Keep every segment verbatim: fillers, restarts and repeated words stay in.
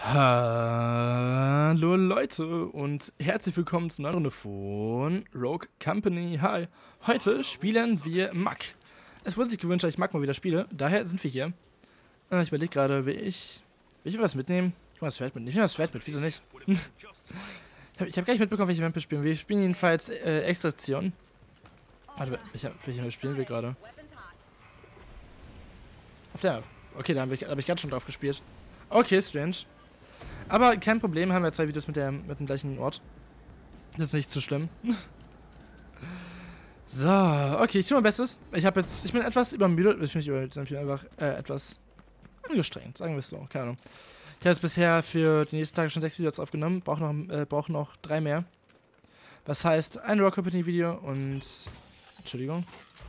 Hallo Leute und herzlich willkommen zu einer Runde von Rogue Company. Hi, heute spielen wir Mack. Es wurde sich gewünscht, dass ich Mack mal wieder spiele, daher sind wir hier. Äh, ich überlege gerade, will ich, will ich was mitnehmen? Ich will das Schwert mitnehmen. Ich nehme das Schwert mit, wieso nicht? ich habe hab gar nicht mitbekommen, welche Map wir spielen. Wir spielen jedenfalls äh, Extraktion. Warte, welche, welche Map spielen wir gerade? Auf der. Okay, da habe ich, hab ich gerade schon drauf gespielt. Okay, strange. Aber kein Problem, haben wir zwei Videos mit, der, mit dem gleichen Ort. Das ist nicht so schlimm. So, okay, ich tue mein Bestes. Ich habe jetzt, ich bin etwas übermüdet, ich bin nicht übermüdet, ich bin einfach äh, etwas angestrengt, sagen wir es so, keine Ahnung. Ich habe jetzt bisher für die nächsten Tage schon sechs Videos aufgenommen, brauche noch, äh, brauch noch drei mehr. Das heißt, ein Rogue Company Video und, Entschuldigung.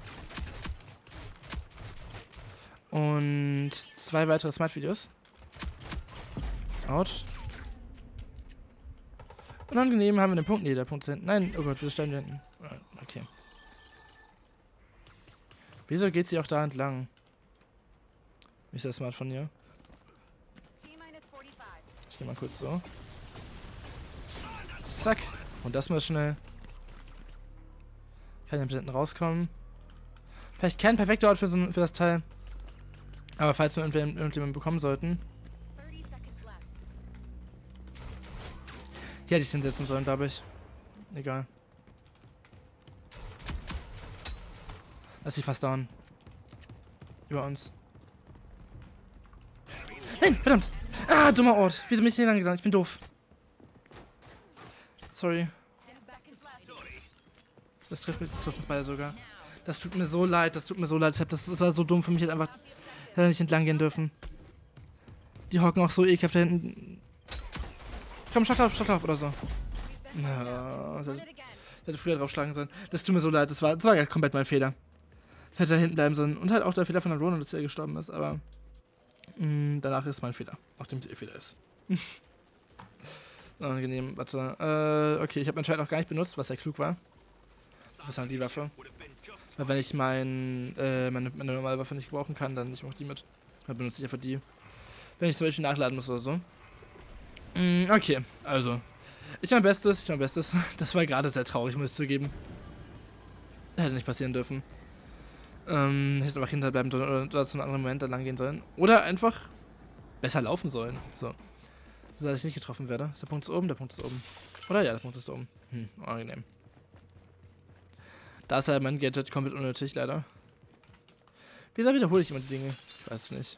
Und zwei weitere Smart Videos. Autsch. Unangenehm haben wir den Punkt. Nee, der Punkt ist hinten. Nein, oh Gott, wir stehen hinten. Okay. Wieso geht sie auch da entlang? Wie ist das smart von ihr? Ich geh mal kurz so. Zack. Und das mal schnell. Kann ich hinten rauskommen. Vielleicht kein perfekter Ort für, so, für das Teil. Aber falls wir irgendjemanden bekommen sollten. Hier hätte ich es hinsetzen sollen, glaube ich. Egal. Lass sie fast down. Über uns. Nein, verdammt! Ah, dummer Ort. Wieso bin ich nicht lang gegangen? Ich bin doof. Sorry. Das trifft mich, das trifft uns beide sogar. Das tut mir so leid, das tut mir so leid. Das, das war so dumm für mich, hätte einfach hätte nicht entlang gehen dürfen. Die hocken auch so ekelhaft da hinten. Komm, schlag auf, schlag auf oder so. Ja, ich hätte früher draufschlagen sollen. Das tut mir so leid, das war, das war komplett mein Fehler. Ich hätte da hinten bleiben sollen. Und halt auch der Fehler von der Rona, dass er gestorben ist, aber mh, danach ist mein Fehler. Auch dem der Fehler ist. Unangenehm, warte. Äh, okay, ich habe mein Schwert auch gar nicht benutzt, was ja klug war. Was ist halt die Waffe? Weil wenn ich mein, äh, meine, meine normale Waffe nicht gebrauchen kann, dann nehme ich auch die mit. Dann benutze ich einfach die. Wenn ich zum Beispiel nachladen muss oder so. Okay, also. Ich mein Bestes, ich mein Bestes. Das war gerade sehr traurig, muss ich zugeben. Hätte nicht passieren dürfen. Ähm, hätte einfach hinterbleiben sollen oder, oder zu einem anderen Moment da lang gehen sollen. Oder einfach besser laufen sollen. So. So, dass ich nicht getroffen werde. Ist der Punkt ist oben, der Punkt ist oben. Oder ja, der Punkt ist oben. Hm, unangenehm. Da ist ja mein Gadget komplett unnötig, leider. Wieso wiederhole ich immer die Dinge? Ich weiß es nicht.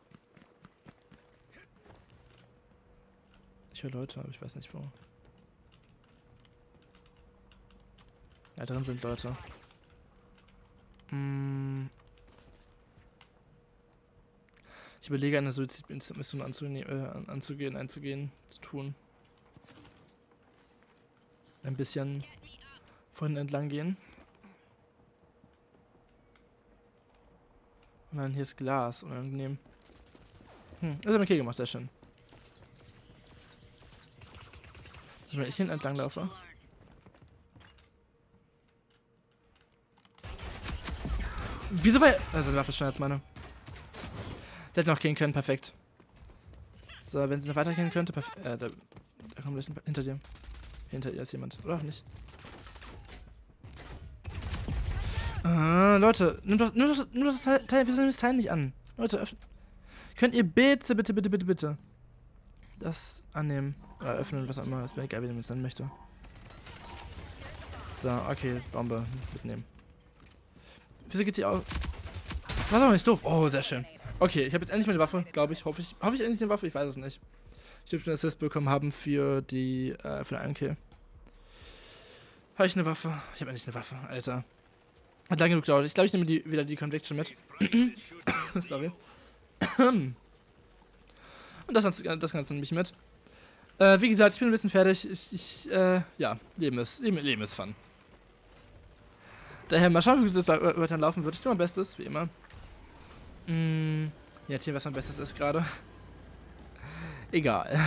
Ich höre Leute, aber ich weiß nicht wo. Da drin sind Leute. Hm. Ich überlege, eine Suizidmission anzugehen, äh, anzugehen, einzugehen, zu tun. Ein bisschen vorhin entlang gehen. Und dann hier ist Glas, unangenehm. Hm, das hat okay gemacht, sehr schön. Wenn ich hin entlang laufe. Wieso war... Also, die Waffe ist schneller als meine. Sie hätte noch gehen können, perfekt. So, wenn sie noch weitergehen könnte, perfekt. Äh, da, da kommt gleich hinter dir. Hinter ihr ist jemand, oder auch nicht? Ah, Leute, nimm doch, nimm doch, nimm doch das Teil, wieso nimmt das Teil nicht an? Leute, öffnen. Könnt ihr bitte, bitte, bitte, bitte, bitte das annehmen? Oder öffnen, was auch immer. Das wäre egal, wie man es dann möchte. So, okay, Bombe mitnehmen. Wieso geht sie auf? War doch nicht doof. Oh, sehr schön. Okay, ich habe jetzt endlich meine Waffe, glaube ich. Hoffe ich. Hoffe ich endlich eine Waffe? Ich weiß es nicht. Ich dürfte einen Assist bekommen haben für die, äh, für den einen Kill. Habe ich eine Waffe? Ich habe endlich eine Waffe, Alter. Hat lange genug gedauert. Ich glaube, ich nehme die, wieder die Conviction mit. Sorry. Und das, das Ganze nehme ich mit. Äh, wie gesagt, ich bin ein bisschen fertig. Ich, ich äh, ja, Leben ist, Leben, Leben ist fun. Daher mal schauen, wie das weiter laufen wird. Ich tue mein Bestes, wie immer. Mm, jetzt hier, was mein Bestes ist gerade. Egal.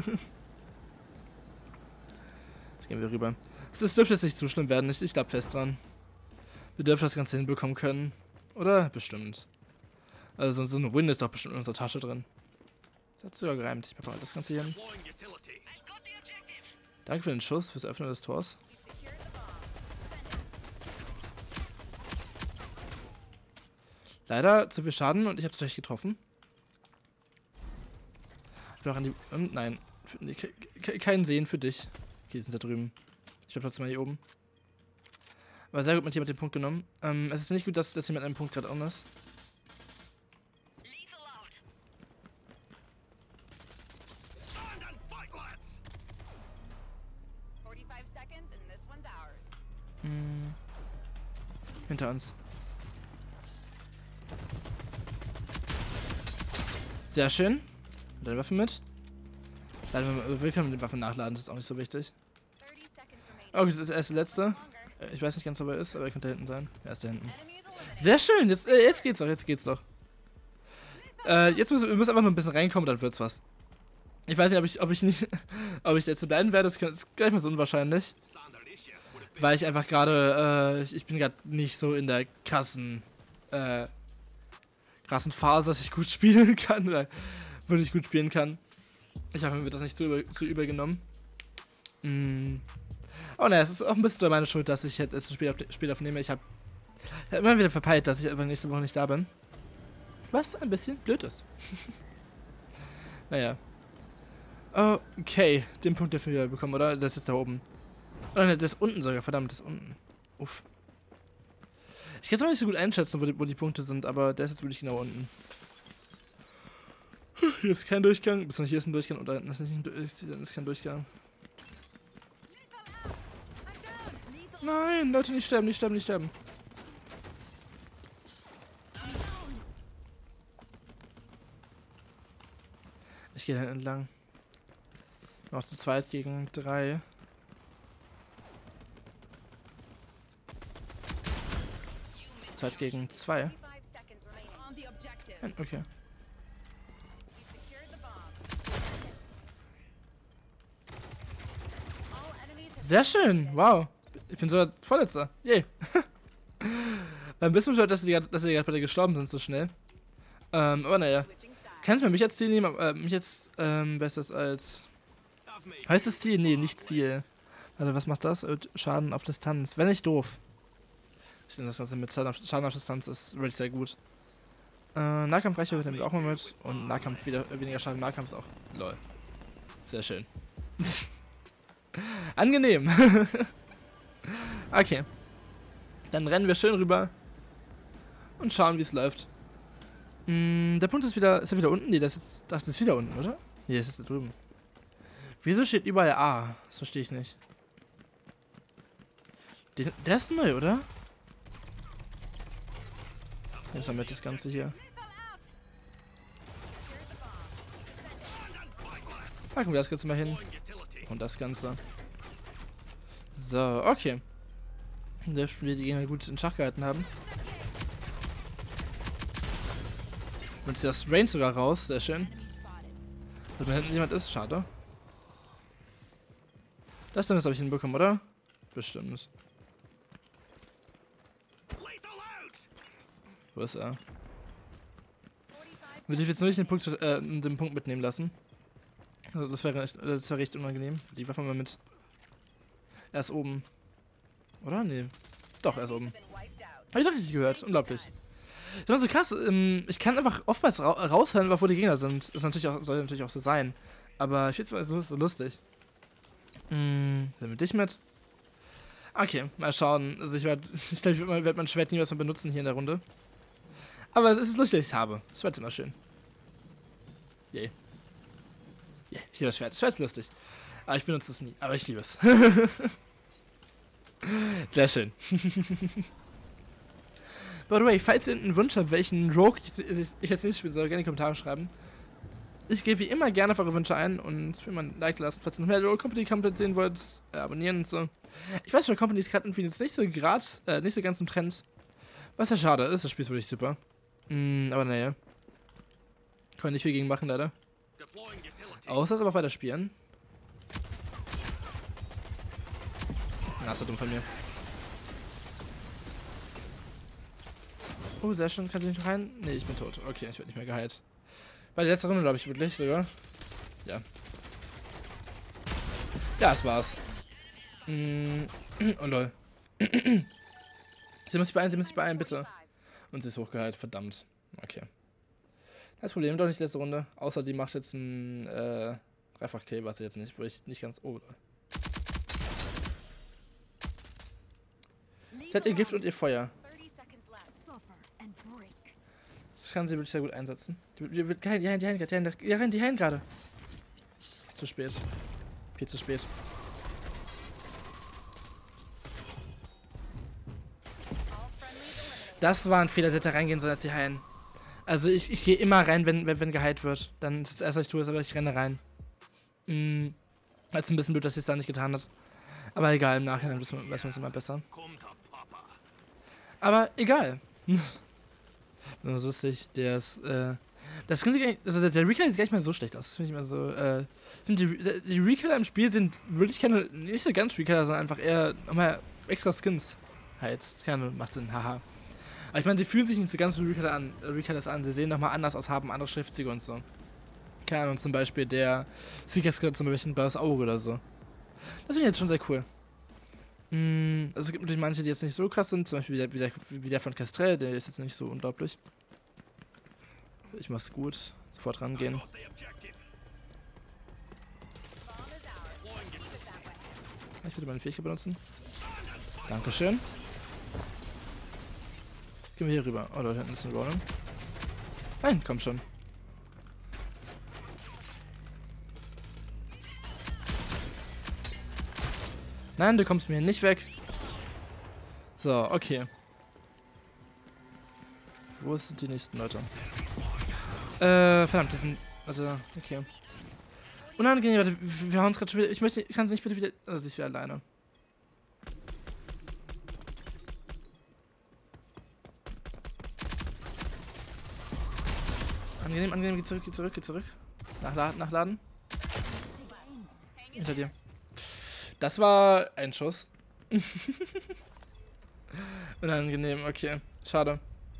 Jetzt gehen wir rüber. Es dürfte jetzt nicht zu schlimm werden. Ich, ich glaube fest dran. Wir dürfen das Ganze hinbekommen können. Oder? Bestimmt. Also so eine Win ist doch bestimmt in unserer Tasche drin. Das hat sogar gereimt. Ich mache das Ganze hier hin. Danke für den Schuss, fürs Öffnen des Tors. Leider zu viel Schaden und ich habe zu schlecht getroffen. Ich bin auch an die... Und nein. Für, nee, kein Sehen für dich. Okay, die sind da drüben. Ich bleib trotzdem mal hier oben. Aber sehr gut mit jemand den Punkt genommen. Ähm, es ist nicht gut, dass, dass jemand einen Punkt gerade on ist. Hm. Hinter uns. Sehr schön. Deine Waffe mit. Leider, wir können mit den Waffen nachladen, das ist auch nicht so wichtig. Okay, das ist erst der letzte. Ich weiß nicht ganz, ob er ist, aber er könnte da hinten sein. Er ist da hinten. Sehr schön, jetzt, äh, jetzt geht's doch, jetzt geht's doch. Äh, jetzt müssen wir müssen einfach nur ein bisschen reinkommen, dann wird's was. Ich weiß nicht, ob ich, ob ich nicht, ob ich jetzt bleiben werde, das ist gleich mal so unwahrscheinlich. Weil ich einfach gerade, äh, ich, ich bin gerade nicht so in der krassen, äh, krassen Phase, dass ich gut spielen kann, oder wirklich gut spielen kann. Ich hoffe, mir wird das nicht zu, über, zu übel genommen. Mm. Oh ne, es ist auch ein bisschen meine Schuld, dass ich jetzt ein Spiel, auf, Spiel aufnehme. Ich habe hab immer wieder verpeilt, dass ich einfach nächste Woche nicht da bin. Was ein bisschen blöd ist. Naja. Okay, den Punkt dürfen wir bekommen, oder? Das ist da oben. Oh ne, das ist unten sogar, verdammt, das ist unten. Uff. Ich kann es auch nicht so gut einschätzen, wo die, wo die Punkte sind, aber der ist jetzt wirklich genau unten. Hier ist kein Durchgang, bis hier ist ein Durchgang und da hinten ist, nicht ein, ist, ist kein Durchgang. Nein, Leute, nicht sterben, nicht sterben, nicht sterben. Ich gehe da entlang. Noch zu zweit gegen drei. Zweit gegen zwei. Okay. Sehr schön, wow. Ich bin sogar Vorletzter. Yay. Dann wissen wir schon, dass sie gerade bei dir gestorben sind so schnell. Ähm, aber naja. Kannst du mir mich als Ziel nehmen? Äh, mich jetzt, ähm, wer ist das als... Heißt das Ziel? Nee, nicht Ziel. Also was macht das? Schaden auf Distanz. Wenn nicht doof. Ich denke, das Ganze mit Schaden auf, Schaden auf Distanz ist wirklich sehr gut. Äh, Nahkampfreichweite nehmen wir auch mal mit. Und Nahkampf wieder, äh, weniger Schaden. Nahkampf ist auch... Lol. Sehr schön. Angenehm. Okay. Dann rennen wir schön rüber. Und schauen, wie es läuft. Mm, der Punkt ist wieder... Ist er wieder unten? Nee, das ist, das ist wieder unten, oder? Nee, das ist da drüben. Wieso steht überall A? Das verstehe ich nicht. Den, der ist neu, oder? Jetzt haben wir das Ganze hier. Packen wir das Ganze mal hin. Und das Ganze. So, okay. Dürften wir die Gegner gut in Schach gehalten haben. Und ist das Range sogar raus, sehr schön. Dass da hinten jemand ist, schade. Das dann ist, habe ich hinbekommen, oder? Bestimmt. Wo ist er? Würde ich jetzt nur nicht den Punkt, äh, den Punkt mitnehmen lassen. Also das wäre echt, das wäre recht unangenehm. Die Waffe mal mit. Er ist oben. Oder? Nee. Doch, er ist oben. Habe ich doch richtig gehört. Unglaublich. Das war so krass. Ähm, ich kann einfach oftmals ra raushören, wo die Gegner sind. Das ist natürlich auch, soll natürlich auch so sein. Aber ich finde es so, so lustig. Hm, sind wir dich mit? Okay, mal schauen. Also ich werde, ich glaube, ich werde mein Schwert niemals mehr benutzen hier in der Runde. Aber es ist lustig, dass ich es habe. Das Schwert ist immer schön. Yay. Yeah, ich liebe das Schwert. Das Schwert ist lustig. Aber ich benutze es nie. Aber ich liebe es. Sehr schön. By the way, falls ihr einen Wunsch habt, welchen Rogue ich, ich, ich jetzt nicht spielen soll, gerne in die Kommentare schreiben. Ich gebe wie immer gerne auf eure Wünsche ein und will mal ein Like lassen, falls ihr noch mehr Rogue Company komplett sehen wollt, äh, abonnieren und so. Ich weiß, Rogue Company ist gerade irgendwie jetzt nicht so grad, äh, nicht so ganz im Trend. Was ja schade ist, das Spiel ist wirklich super. Mm, aber naja. Kann man nicht viel gegen machen, leider. Außer es aber weiter spielen. Na, ist ja dumm von mir. Oh, sehr schön. Kann ich nicht rein? Nee, ich bin tot. Okay, ich werde nicht mehr geheilt. War die letzte Runde, glaube ich, wirklich sogar. Ja. Ja, es war's. Mm. Oh lol. Sie muss sich beeilen, sie muss sich beeilen, bitte. Und sie ist hochgeheilt, verdammt. Okay. Das Problem, doch nicht die letzte Runde. Außer die macht jetzt ein äh, Dreifach-Kill, was sie jetzt nicht, wo ich nicht ganz. Oh, lol. Sie hat ihr Gift und ihr Feuer. Das kann sie wirklich sehr gut einsetzen. Die, die, die, die heilen, die heilen, die heilen, die heilen, die heilen, die heilen gerade. Zu spät. Viel zu spät. Das war ein Fehler, sie hätte reingehen sollen, als sie heilen. Also ich, ich gehe immer rein, wenn, wenn, wenn geheilt wird. Dann ist das erste, was ich tue, ist, aber ich renne rein. Hm. Als ein bisschen blöd, dass sie es da nicht getan hat. Aber egal, im Nachhinein weiß man es immer besser. Aber egal. Nur so lustig, der ist, äh... Das kann sich gar nicht, also der, der Recall sieht gar nicht mal so schlecht aus. Das finde ich mal so, äh... Die, die Recaller im Spiel sind wirklich keine, nicht so ganz Recaller, sondern einfach eher nochmal extra Skins. Halt, keine, macht Sinn, haha. Aber ich meine, sie fühlen sich nicht so ganz wie Recaller an, Recallers an. Sie sehen nochmal anders aus, haben andere Schriftzüge und so. Keine Ahnung, zum Beispiel der Seeker-Skelett zum Beispiel ein blaues Auge oder so. Das finde ich jetzt schon sehr cool. Mm, also es gibt natürlich manche, die jetzt nicht so krass sind, zum Beispiel wie der, wie der, wie der von Kestrel, der ist jetzt nicht so unglaublich. Ich mach's gut, sofort rangehen. Ich würde meine Fähigkeit benutzen. Dankeschön. Gehen wir hier rüber. Oh, da hinten ist ein Golem. Nein, komm schon. Nein, du kommst mir hier nicht weg. So, okay. Wo sind die nächsten Leute? Äh, verdammt, die sind... Also, okay. Unangenehm, warte, wir hauen uns gerade schon wieder... Ich möchte... Kann es nicht bitte wieder... Also, sie ist wieder alleine. Angenehm, angenehm, geh zurück, geh zurück, geh zurück. Nachladen, nachladen. Hinter dir. Das war ein Schuss. Unangenehm, okay. Schade.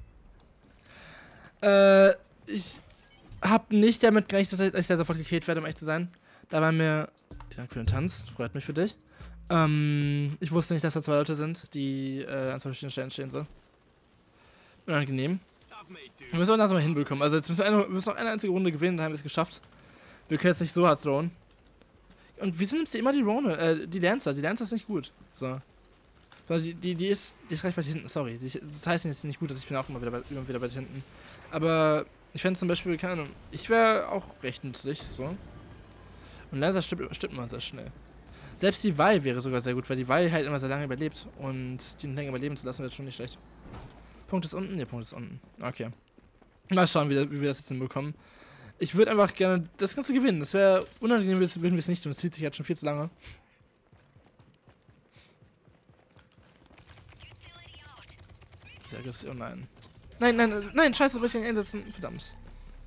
Äh, ich hab nicht damit gerechnet, dass ich da sofort gekillt werde, um echt zu sein. Da war mir... Der grüne Tanz, freut mich für dich. Ähm, ich wusste nicht, dass da zwei Leute sind, die äh, an zwei verschiedenen Stellen stehen so. Unangenehm. Wir müssen auch langsam mal hinbekommen. Also jetzt müssen wir, eine, wir müssen noch eine einzige Runde gewinnen, dann haben wir es geschafft. Wir können jetzt nicht so hart throwen. Und wieso nimmst du immer die Rone, äh, die Lancer? Die Lancer ist nicht gut. So. Die, die, die ist, die ist recht weit hinten, sorry. Die, das heißt jetzt nicht gut, dass ich bin auch immer wieder, bei, immer wieder weit hinten. Aber ich fände zum Beispiel, keine Ahnung, ich wäre auch recht nützlich, so. Und Lancer stirbt, stirbt immer sehr schnell. Selbst die Vi wäre sogar sehr gut, weil die Vi halt immer sehr lange überlebt. Und die länger überleben zu lassen, wäre schon nicht schlecht. Punkt ist unten? Ne, Punkt ist unten. Okay. Mal schauen, wie, wie wir das jetzt hinbekommen. Ich würde einfach gerne das Ganze gewinnen. Das wäre unangenehm, wenn wir es nicht tun. Das zieht sich halt schon viel zu lange. Sehr aggressiv. Oh nein. Nein, nein, nein, scheiße, soll ich nicht einsetzen? Verdammt.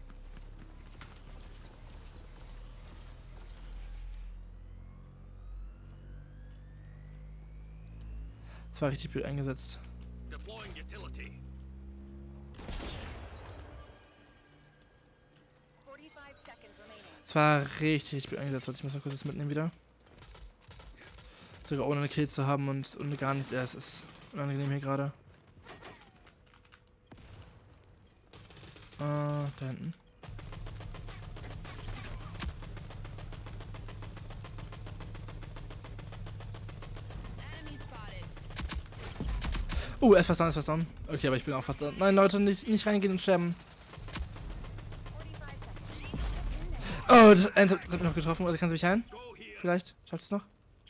Das war richtig blöd eingesetzt. Das war richtig, richtig blöd eingesetzt. Ich muss noch kurz das mitnehmen wieder. Sogar ohne eine Kill zu haben und, und gar nicht. Ja, es ist unangenehm hier gerade. Äh, da hinten. Uh, er ist fast down, er ist fast down. Okay, aber ich bin auch fast down. Nein, Leute, nicht, nicht reingehen und sterben. Oh, das, eins hat mich noch getroffen. Oder kannst du mich heilen? Vielleicht? Schaffst du es noch?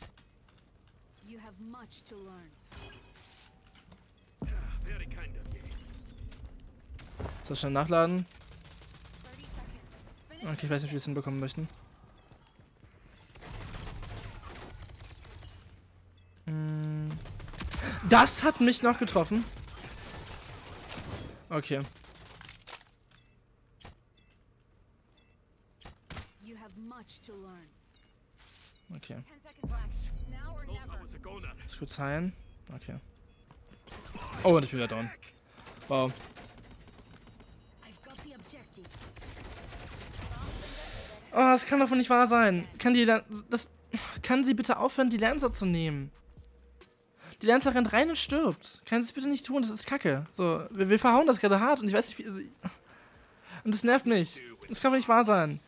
So, schnell nachladen. Okay, ich weiß nicht, wie wir es hinbekommen möchten. Das hat mich noch getroffen. Okay. Okay. Ist kurz heilen. Okay. Oh, und ich bin wieder down. Wow. Oh, das kann doch wohl nicht wahr sein. Kann die Lan das kann sie bitte aufhören, die Lancer zu nehmen? Die Lancer rennt rein und stirbt. Kann sie es bitte nicht tun, das ist kacke. So, wir, wir verhauen das gerade hart und ich weiß nicht, wie... Und das nervt mich. Das kann wohl nicht wahr sein.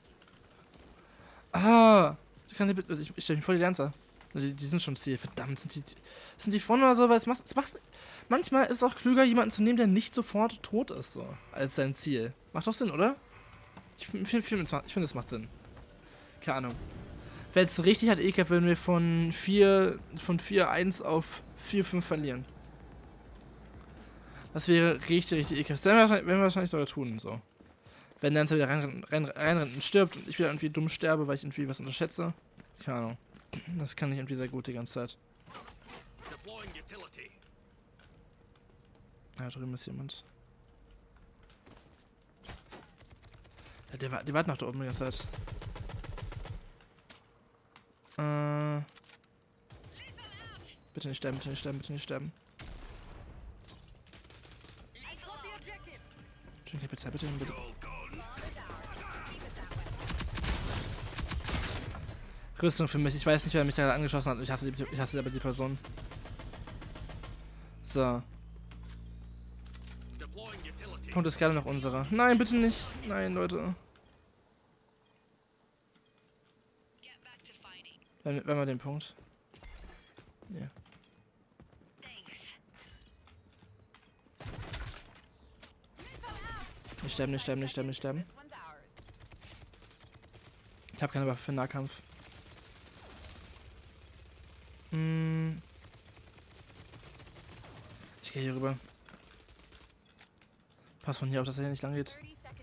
Ah. Kann sie bitte... Ich, ich stelle mich vor die Lancer. Die, die sind schon Ziel. Verdammt, sind die... Sind die vorne oder so? Weil es macht, es macht... Manchmal ist es auch klüger, jemanden zu nehmen, der nicht sofort tot ist, so. Als sein Ziel. Macht doch Sinn, oder? Ich finde, ich finde, das macht Sinn. Keine Ahnung. Wäre jetzt richtig halt ekelhaft, wenn wir von vier, von vier eins auf vier fünf verlieren. Das wäre richtig, richtig ekelhaft. Das werden wir wahrscheinlich, werden wir wahrscheinlich sogar tun, so. Wenn Lancer wieder reinrennt rein, rein, rein und stirbt und ich wieder irgendwie dumm sterbe, weil ich irgendwie was unterschätze. Keine Ahnung. Das kann ich irgendwie sehr gut die ganze Zeit. Ja, drüben ist jemand. Ja, der, war, der wartet noch da oben die ganze Zeit. Äh. Bitte nicht sterben, bitte nicht sterben, bitte nicht sterben. Bitte, bitte, bitte, bitte. Rüstung für mich. Ich weiß nicht, wer mich da angeschossen hat. Ich hasse, die, ich hasse aber die Person. So. Punkt ist gerade noch unsere. Nein, bitte nicht. Nein, Leute. Wenn, wenn wir den Punkt. Ja. Yeah. Nicht sterben, nicht sterben, nicht sterben, nicht sterben. Ich habe keine Waffe für Nahkampf. Hm. Ich gehe hier rüber. Pass von hier auf, dass er hier nicht lang geht.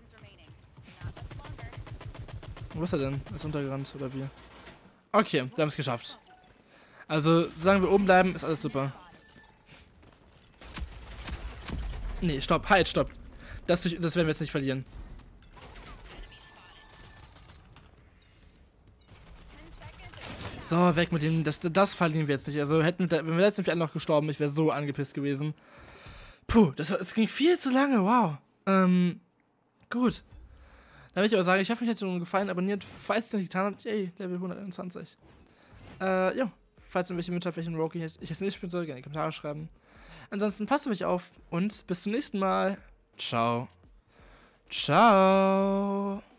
Wo ist er denn? Ist untergerannt oder wie? Okay, wir haben es geschafft. Also, solange wir oben bleiben, ist alles super. Nee, stopp, halt, stopp. Das, das werden wir jetzt nicht verlieren. So, weg mit dem. Das, das verlieren wir jetzt nicht. Also, hätten wir, wenn wir letztens noch gestorben, ich wäre so angepisst gewesen. Puh, das, das ging viel zu lange, wow. Ähm, gut. Dann würde ich aber sagen, ich hoffe, euch hat es gefallen. Abonniert, falls ihr es nicht getan habt. Ey, Level hunderteinundzwanzig. Äh, ja. Falls ihr welche mit habt, welchen Rogue ich jetzt nicht bitte, gerne in die Kommentare schreiben. Ansonsten passt auf euch auf und bis zum nächsten Mal. Ciao. Ciao.